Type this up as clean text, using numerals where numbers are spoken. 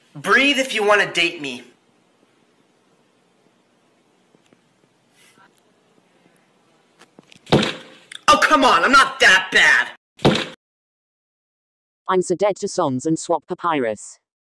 Breathe if you want to date me. Oh, come on, I'm not that bad. I'm so dead to Sons and swap papyrus.